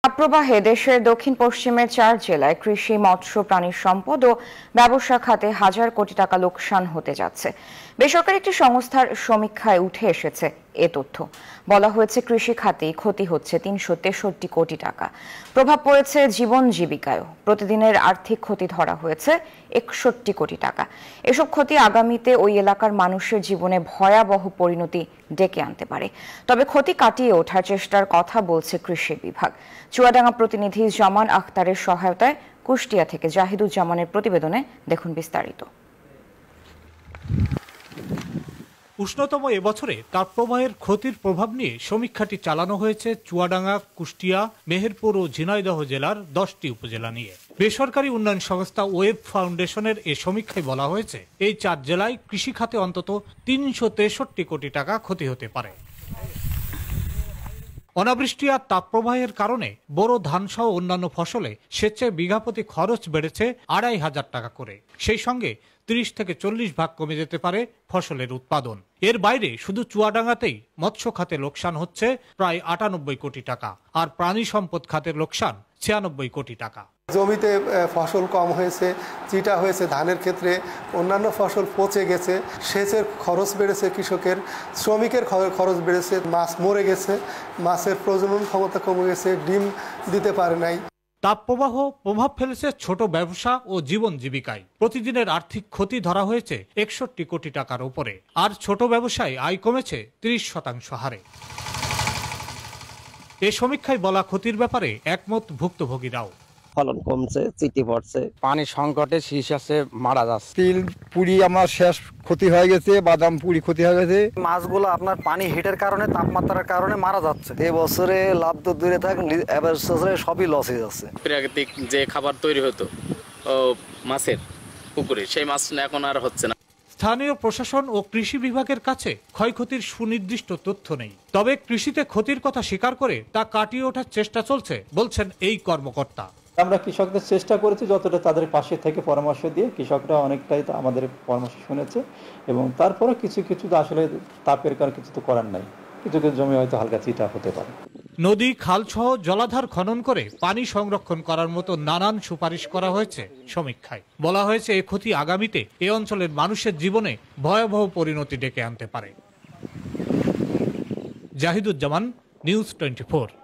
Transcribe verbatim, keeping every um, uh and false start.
তাপপ্রবাহে দেশের দক্ষিণ পশ্চিমের চার জেলায় কৃষি, মৎস্য, প্রাণী সম্পদ ও ব্যবসা খাতে হাজার কোটি টাকা লোকসান হতে যাচ্ছে। বেসরকারি একটি সংস্থার সমীক্ষায় উঠে এসেছে এ তথ্য। বলা হয়েছে, কৃষি খাতে ক্ষতি হচ্ছে তিনশো তেষট্টি কোটি টাকা। প্রভাব পড়েছে জীবন জীবিকায়ও। প্রতিদিনের আর্থিক ক্ষতি ধরা হয়েছে একষট্টি কোটি টাকা। এসব ক্ষতি আগামীতে ওই এলাকার মানুষের জীবনে ভয়াবহ পরিণতি ডেকে আনতে পারে। তবে ক্ষতি কাটিয়ে ওঠার চেষ্টার কথা বলছে কৃষি বিভাগ। চুয়াডাঙ্গা প্রতিনিধি জামান আখতারের সহায়তায় কুষ্টিয়া থেকে জাহিদুজ্জামানের প্রতিবেদনে দেখুন বিস্তারিত। উষ্ণতম এবছরে তাপপ্রবাহের ক্ষতির প্রভাব নিয়ে সমীক্ষাটি চালানো হয়েছে চুয়াডাঙ্গা, কুষ্টিয়া, মেহেরপুর ও ঝিনাইদহ জেলার দশটি উপজেলা নিয়ে। বেসরকারি উন্নয়ন সংস্থা ওয়েব ফাউন্ডেশনের এ সমীক্ষায় বলা হয়েছে, এই চার জেলায় কৃষি খাতে অন্তত তিনশো তেষট্টি কোটি টাকা ক্ষতি হতে পারে। অনাবৃষ্টি আর তাপপ্রবাহের কারণে বড় ধান সহ অন্যান্য ফসলে সেচে বিঘাপ্রতি খরচ বেড়েছে আড়াই হাজার টাকা করে। সেই সঙ্গে ত্রিশ থেকে চল্লিশ ভাগ কমে যেতে পারে ফসলের উৎপাদন। এর বাইরে শুধু চুয়াডাঙ্গাতেই মৎস্য খাতে লোকসান হচ্ছে প্রায় আটানব্বই কোটি টাকা, আর প্রাণী সম্পদ খাতের লোকসান ছিয়ানব্বই কোটি টাকা। জমিতে ফসল কম হয়েছে, চিটা হয়েছে ধানের ক্ষেত্রে, অন্যান্য ফসল পচে গেছে, সেচের খরচ বেড়েছে, কৃষকের শ্রমিকের খরচ বেড়েছে, মাছ মরে গেছে, মাছের প্রজনন ক্ষমতা কমে গেছে, ডিম দিতে পারে নাই। তাপপ্রবাহ প্রভাব ফেলেছে ছোট ব্যবসা ও জীবন জীবিকায়। প্রতিদিনের আর্থিক ক্ষতি ধরা হয়েছে একষট্টি কোটি টাকার উপরে, আর ছোট ব্যবসায় আয় কমেছে ত্রিশ শতাংশ হারে। এ সমীক্ষায় বলা ক্ষতির ব্যাপারে একমত ভুক্তভোগীরাও। ফলন কমছে, চিটি পড়ছে, পানি সংকটে শীষ আছে, মারা যাচ্ছে। তিল পুরি আমার শেষ ক্ষতি হয়ে গেছে, বাদাম পুরি ক্ষতি হয়ে গেছে। মাছগুলো আপনার পানি হিটের কারণে, তাপমাত্রার কারণে মারা যাচ্ছে। এই বছরে লাভ তো দূরে থাক, এবার সবই লস হয়ে যাচ্ছে। প্রাকৃতিক যে খাবার তৈরি হতো মাছের পুকুরে, সেই মাছ এখন আর হচ্ছে না। স্থানীয় প্রশাসন ও কৃষি বিভাগের কাছে ক্ষয়ক্ষতির সুনির্দিষ্ট তথ্য নেই। তবে কৃষিতে ক্ষতির কথা স্বীকার করে তা কাটিয়ে ওঠার চেষ্টা চলছে বলছেন এই কর্মকর্তা। আমরা কৃষকদের চেষ্টা করেছি যতটা তাদের পাশে থেকে পরামর্শ দিয়ে, কৃষকরা অনেকটাই তো আমাদের পরামর্শ শুনেছে, এবং তারপরে কিছু কিছু তো আসলে তাপের কারণে কিছু তো করার নাই, কিছু কিছু জমি হয়তো হালকা চিটা হতে পারে। নদী, খাল সহ জলাধার খনন করে পানি সংরক্ষণ করার মতো নানান সুপারিশ করা হয়েছে সমীক্ষায়। বলা হয়েছে, এই ক্ষতি আগামীতে এ অঞ্চলের মানুষের জীবনে ভয়াবহ পরিণতি ডেকে আনতে পারে। Jahiduzzaman, news twenty four.